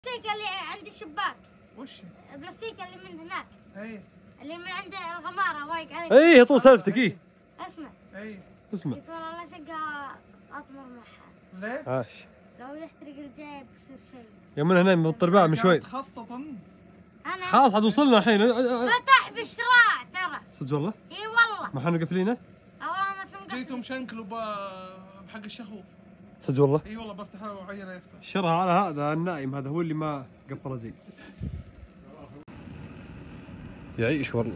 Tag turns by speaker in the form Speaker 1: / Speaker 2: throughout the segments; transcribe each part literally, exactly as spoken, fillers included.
Speaker 1: البلاستيك اللي عند الشباك.
Speaker 2: وش؟
Speaker 1: البلاستيك اللي من هناك.
Speaker 2: اي
Speaker 1: اللي من عند الغمارة وايق عليك.
Speaker 3: اي طول سالفتك ايه.
Speaker 1: اسمع.
Speaker 2: اي
Speaker 3: اسمع.
Speaker 1: قلت والله لا شقة اطمر معها.
Speaker 2: ليه؟
Speaker 3: عاش.
Speaker 1: لو يحترق الجيب يصير شيء.
Speaker 3: يوم من هنا بالطرباع من شوي.
Speaker 2: تخطط انت.
Speaker 1: انا
Speaker 3: خلاص عاد وصلنا الحين.
Speaker 1: فتح بشراع ترى.
Speaker 3: صدق والله؟
Speaker 1: اي والله.
Speaker 3: ما احنا قافلينه؟
Speaker 1: والله ما تنقفل.
Speaker 2: جيتهم شنكلوا بحق الشخوف.
Speaker 3: صدق والله؟
Speaker 2: اي والله بفتحها وعينه يفتح.
Speaker 3: شرها على هذا النايم، هذا هو اللي ما قفله زين. يعيش والله.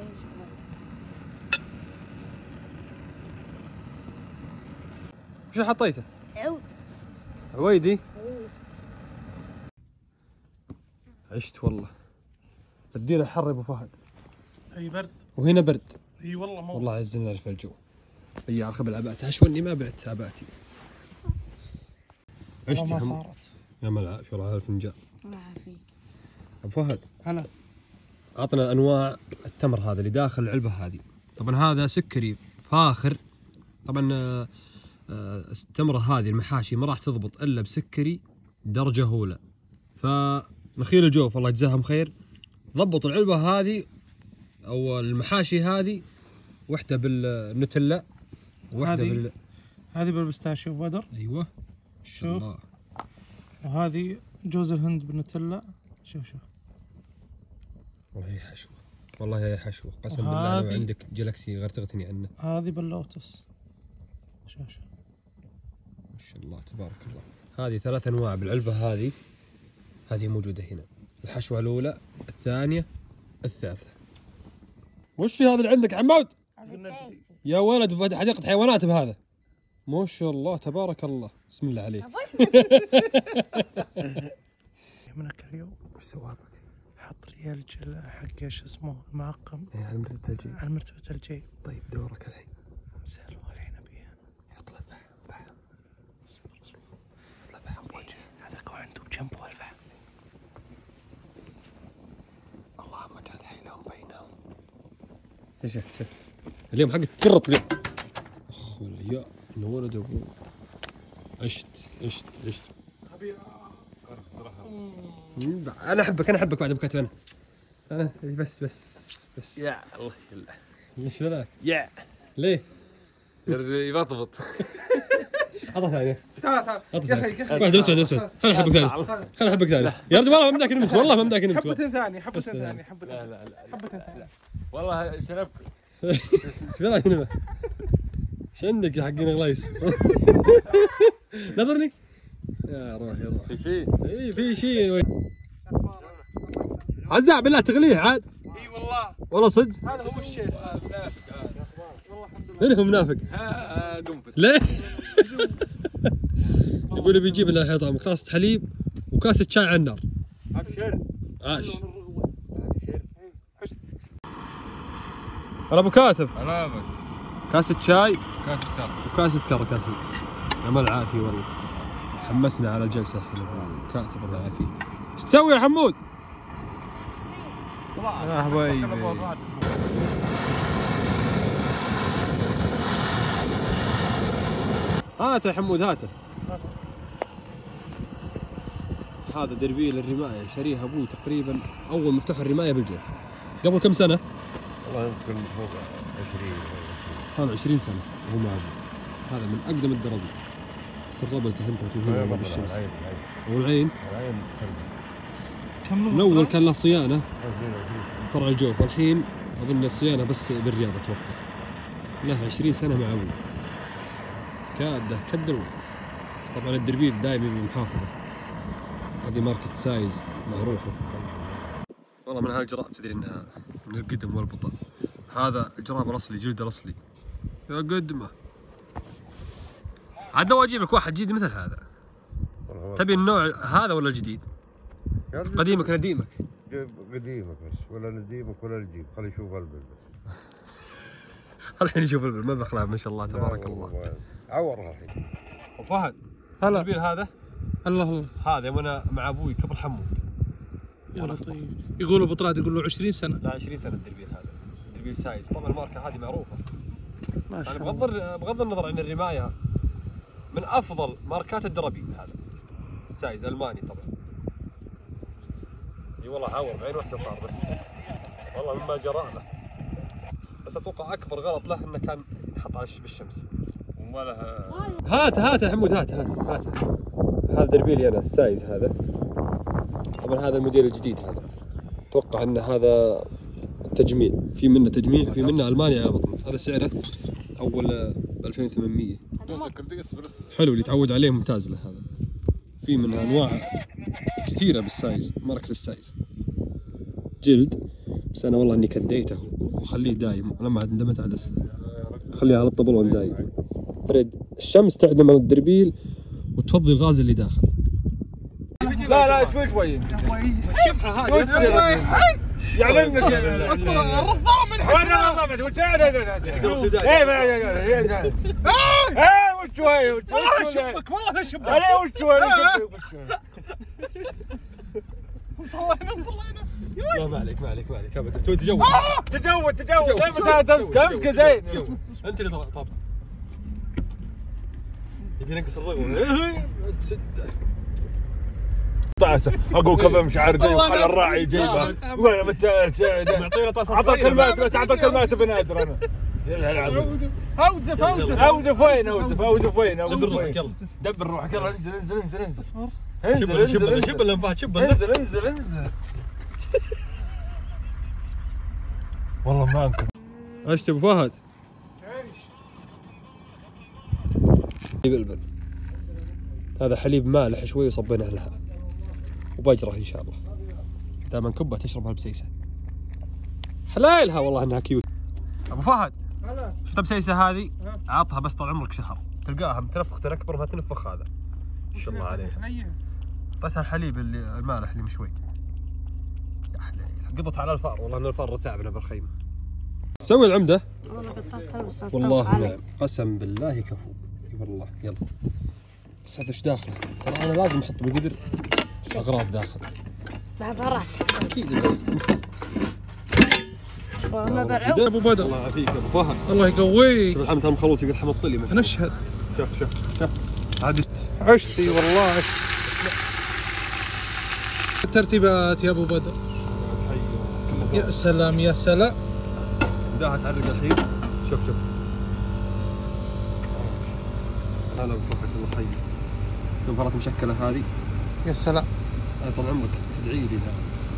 Speaker 3: وش حطيته؟
Speaker 1: عود.
Speaker 3: عويدي؟ عشت والله. ادينا حر يا ابو فهد.
Speaker 2: اي برد.
Speaker 3: وهنا برد.
Speaker 2: اي والله مو
Speaker 3: والله عزنا في الجو. اي على خبل عباتي، هشوني ما بعت عباتي. عشت
Speaker 2: ما
Speaker 3: يا
Speaker 2: صارت.
Speaker 3: يا مال العافيه والله. هذا الفنجان.
Speaker 1: الله يعافيك.
Speaker 3: ابو فهد.
Speaker 2: هلا.
Speaker 3: عطنا انواع التمر هذا اللي داخل العلبه هذه. طبعا هذا سكري فاخر. طبعا آه، التمره هذه المحاشي ما راح تضبط الا بسكري درجه اولى. فنخيل الجوف الله يجزاهم خير ضبطوا العلبه هذه او المحاشي هذه، واحده بالنوتيلا وواحده بال
Speaker 2: هذه بالبستاشيو بدر.
Speaker 3: ايوه ما شاء الله.
Speaker 2: وهذه جوز الهند بالنوتيلا. شوف شوف
Speaker 3: والله هي حشوه، والله هي حشوه قسم بالله. لو عندك جلاكسي غير تغتني عنه.
Speaker 2: هذه باللوتس. شوف شوف
Speaker 3: ما شاء الله تبارك الله. هذه ثلاث انواع بالعلبه هذه. هذه موجوده هنا، الحشوه الاولى، الثانيه، الثالثه. وش هذا اللي عندك عمود؟ يا ولد في حديقه حيوانات بهذا. ما شاء الله تبارك الله، بسم الله عليك.
Speaker 2: منك اليوم
Speaker 3: وش سوابك؟
Speaker 2: حط لي الجل حق ايش اسمه المعقم.
Speaker 3: اي على مرتبه الجيب.
Speaker 2: على مرتبه الجيب.
Speaker 3: طيب دورك الحين.
Speaker 2: سهل والحين ابيها.
Speaker 3: اطلع فحم فحم. اطلع فحم بوجهه.
Speaker 2: هذاك وعنده بجنبه الفحم.
Speaker 3: اللهم اجعل حيلهم بينهم. ايش شفت؟ اليوم حق ترط اليوم. اخ يا انه ولد ابوه. عشت عشت عشت. انا احبك انا احبك بعد ابو كاتب. انا انا بس بس بس
Speaker 4: يا الله يلا.
Speaker 3: ليش بلاك؟
Speaker 4: يا
Speaker 3: ليه؟
Speaker 4: يبطبط.
Speaker 3: عطها ثانية.
Speaker 2: تعال تعال يا اخي يا اخي.
Speaker 3: واحد اسود اسود. خليني احبك ثاني. خليني احبك ثاني. يا رجل والله ما مداك نمت، والله ما مداك نمت.
Speaker 2: حبتين ثانية حبتين ثانية حبتين.
Speaker 4: لا لا لا
Speaker 2: حبتين ثانية.
Speaker 4: والله شربك.
Speaker 3: ايش بلاك نمت؟ ايش عندك يا حقين غليس؟ نظرني. يا روح يا روح.
Speaker 4: في شيء؟
Speaker 3: اي في شيء. عزاء بالله تغليه عاد.
Speaker 2: اي والله.
Speaker 3: والله صدق.
Speaker 2: هذا هو الشيخ.
Speaker 4: منافق هذا.
Speaker 2: والله الحمد لله.
Speaker 3: من هو منافق؟
Speaker 4: ها قنفذ.
Speaker 3: ليه؟ يقول بيجيب لنا الحين طعم كاسة حليب وكاسة شاي على النار.
Speaker 4: ابشر.
Speaker 3: عاش.
Speaker 4: ابشر.
Speaker 3: هلا ابو كاتب.
Speaker 4: هلا بك.
Speaker 3: كاسة شاي
Speaker 4: كاسة تمر.
Speaker 3: وكاسة كرك الحين. يا مال العافية والله. حمسنا على الجلسة الحين ابو كاتب الله يعافيك. ايش تسوي يا حمود؟ يا حبايبي. هاته يا حمود هاته. هذا دربيل الرماية شريها ابوي تقريبا اول مفتاح الرماية بالجيش. قبل كم سنة؟
Speaker 4: والله يمكن فوق عشرين.
Speaker 3: هذا عشرين سنة وهو مع ابوي. هذا من اقدم الدرابيل. بس الربل تهنتها توهين بالشمس. والعين
Speaker 4: العين
Speaker 3: من اول كان له صيانة فرع الجوف، والحين اظن الصيانة بس بالرياض اتوقع. له عشرين سنة مع ابوي. كاده كدر. طبعا الدربيل دائما بالمحافظة. هذه ماركة سايز معروفة. والله من هالجراب تدري انها من القدم والبطن. هذا جراب الاصلي، جلد الاصلي. يا قدمه. عاد لو اجيب لك واحد جديد مثل هذا. تبي النوع هذا ولا الجديد؟ قديمك نديمك.
Speaker 4: قديمك بس ولا نديمك ولا الجيب، خلي يشوف البل بس.
Speaker 3: الحين يشوف البل ما بخلاف ما شاء الله تبارك الله.
Speaker 4: عورها الحين.
Speaker 3: وفهد
Speaker 2: هلا.
Speaker 3: الدربيل هذا؟
Speaker 2: الله الله.
Speaker 3: هذا وانا مع ابوي قبل حمود.
Speaker 2: يا لطيف. يقولوا بطراد يقولوا عشرين سنة.
Speaker 3: لا عشرين سنة الدربيل هذا. دربيل سايز، طبعا الماركة هذه معروفة.
Speaker 2: ما شاء
Speaker 3: يعني
Speaker 2: الله.
Speaker 3: بغض بغض النظر عن الرماية من افضل ماركات الدرابيل هذا. السايز الماني طبعا. اي والله عور بعين واحده صار بس والله مما جرى له. بس اتوقع اكبر غلط له انه كان ينحط على بالشمس وما له. هات هات يا حمود هات هات هات هذا دربيلي انا السايز هذا. طبعا هذا الموديل الجديد هذا. اتوقع ان هذا تجميع، في منه تجميع في منه المانيا ابطن. هذا سعره اول ألفين وثمانمية. حلو اللي تعود عليه ممتاز له هذا. في منها انواع كثيره بالسايز، ماركه السايز جلد. بس انا والله اني كديته وخليه دايم لما اندمت على الاسئله خليه على الطبلون دايم. فريد الشمس تعدم على الدربيل وتفضي الغاز اللي داخل.
Speaker 5: لا لا شوي شوي
Speaker 3: الشبحه هذه
Speaker 5: يعني انك اصبر الرضاع من حشمه وانا رضعت وساعد هذا ايه ايه وش شوي والله شبك والله شبك عليه وش شوي صلينا صلينا
Speaker 3: لا ما عليك ما عليك ما عليك ابدا تو تجود
Speaker 5: تجود تجود امسك امسك امسك زين
Speaker 3: انت اللي طبطب يبي ننقص الرغم تسده
Speaker 5: طاسه اقول كذا مش عارف جاي وخلى الراعي جايبها وين متى
Speaker 3: معطينا طاسه
Speaker 5: اعطى كلمات بس اعطى كلمات بنادر انا
Speaker 2: اوزف اوزف
Speaker 5: اوزف وين اوزف اوزف وين اوزف وين
Speaker 3: يلا
Speaker 5: دبر روحك يلا انزل انزل انزل انزل
Speaker 2: اصبر
Speaker 5: انزل انزل
Speaker 3: شب الانفاق شب
Speaker 5: انزل انزل انزل والله ما انكم
Speaker 3: ايش ابو فهد؟ بلبل هذا حليب مالح شوي وصبيناه لها وبجره ان شاء الله. دائما كبه تشربها بسيسه حلايلها والله انها كيوت. ابو فهد شفت بسيسه هذه؟ عطها بس طال عمرك شهر تلقاها متنفخه اكبر ما تنفخ هذا ان شاء الله عليه. اعطيتها الحليب اللي المالح اللي مشوي يا حليل. قضت على الفار والله ان الفار رثعبنا بالخيمه. سوي العمده والله نعم قسم بالله كفو. اي والله يلا بس هذا ايش داخله؟ ترى انا لازم احط بالقدر اغراض داخل
Speaker 1: بعبرات
Speaker 3: اكيد. امسكه
Speaker 1: والله برعوب
Speaker 2: ابو بدر
Speaker 3: الله يعافيك ابو فهد
Speaker 2: الله يقويك.
Speaker 3: شوف الحمد مخلوط يقول حمض طلي مثلا.
Speaker 2: نشهد
Speaker 3: شوف شوف شوف عاد
Speaker 2: عشتي والله عشت. الترتيبات يا ابو بدر. يا سلام يا سلام.
Speaker 3: بداها تعرق الحين. شوف شوف هلا ابو فهد الله يحييك. شوف مرات مشكله هذه
Speaker 2: يا سلام.
Speaker 3: هذا طال عمرك تدعي لي ذا.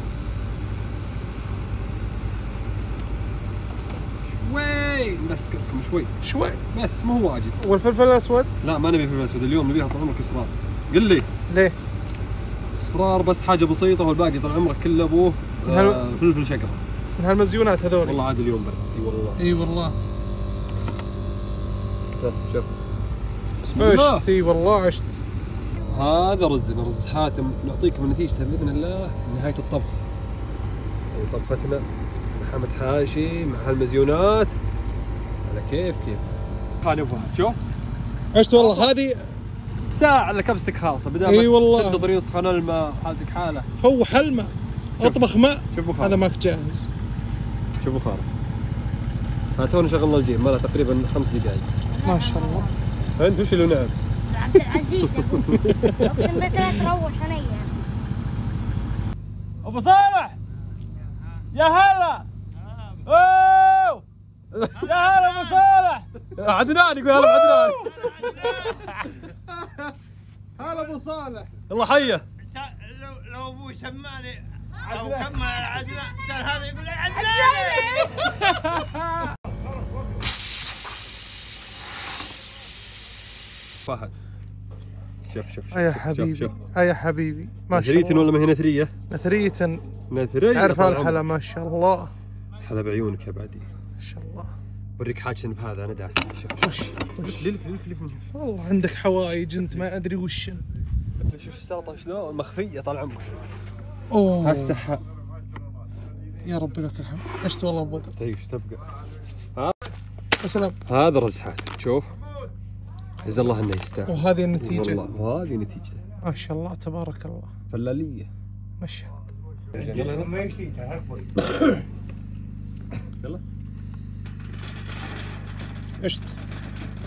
Speaker 3: شوي بس كم شوي
Speaker 2: شوي
Speaker 3: بس مو واجد.
Speaker 2: والفلفل الاسود؟
Speaker 3: لا ما نبي فلفل اسود اليوم نبيها طال عمرك اصرار. قل لي
Speaker 2: ليه؟
Speaker 3: اصرار بس حاجه بسيطه والباقي طال عمرك كله ابوه آه فلفل شقره
Speaker 2: من هالمزيونات هذول.
Speaker 3: والله عاد اليوم برد. اي والله
Speaker 2: اي والله.
Speaker 3: شوف شوف بسم الله.
Speaker 2: عشت اي والله عشت.
Speaker 3: هذا رزنا رز حاتم نعطيكم نتيجته باذن الله نهايه الطبخ. يعني طبختنا لحمة حاشي مع هالمزيونات على كيف كيف. هذا ابو فهد شوف
Speaker 2: عشت والله. هذه
Speaker 3: ساعة الا كبستك خالصة بدل
Speaker 2: اي والله
Speaker 3: تنتظر يسخن الماء حالتك حالة.
Speaker 2: فوح الماء اطبخ ماء.
Speaker 3: شوف بخار
Speaker 2: هذا ماك جاهز.
Speaker 3: شوف بخار. ها تونا شغلنا الجيم ما له تقريبا خمس دقائق.
Speaker 2: ما شاء الله.
Speaker 3: انت وش اللي نعم؟
Speaker 1: عبد العزيز اقسم بالله تروح علي.
Speaker 5: ابو صالح يا هلا اوه يا هلا ابو صالح.
Speaker 3: عدنان يقول هلا عدنان.
Speaker 2: هلا ابو صالح.
Speaker 3: الله حيه.
Speaker 6: لو لو ابوي سماني او كمل عدنان كان هذا يقول لي عدنان.
Speaker 3: فهد شوف شوف شوف
Speaker 2: يا
Speaker 3: شوف
Speaker 2: حبيبي
Speaker 3: شوف.
Speaker 2: يا حبيبي ما شاء
Speaker 3: نثرية
Speaker 2: الله.
Speaker 3: ولا ما هي نثرية؟
Speaker 2: نثرية.
Speaker 3: نثرية
Speaker 2: تعرف
Speaker 3: طال
Speaker 2: الحلا
Speaker 3: عمرك.
Speaker 2: ما شاء الله.
Speaker 3: حلا بعيونك يا بعدي.
Speaker 2: ما شاء الله.
Speaker 3: بوريك حاجة بهذا انا داس. شوف
Speaker 2: وش وش
Speaker 3: لف لف لف
Speaker 2: والله عندك حوايج انت ما ادري وش.
Speaker 3: شوف السلطة شلون مخفية طال عمرك.
Speaker 2: اوه
Speaker 3: هالسحة
Speaker 2: يا ربي لك الحمد. عشت والله ابو بدر.
Speaker 3: تعيش تبقى.
Speaker 2: يا سلام.
Speaker 3: هذا رز حاتم شوف. عز الله انه يستاهل.
Speaker 2: وهذه النتيجة.
Speaker 3: والله وهذه نتيجته.
Speaker 2: ما شاء الله تبارك الله.
Speaker 3: فلالية.
Speaker 2: مشهد.
Speaker 3: يلا يلا.
Speaker 2: عشت.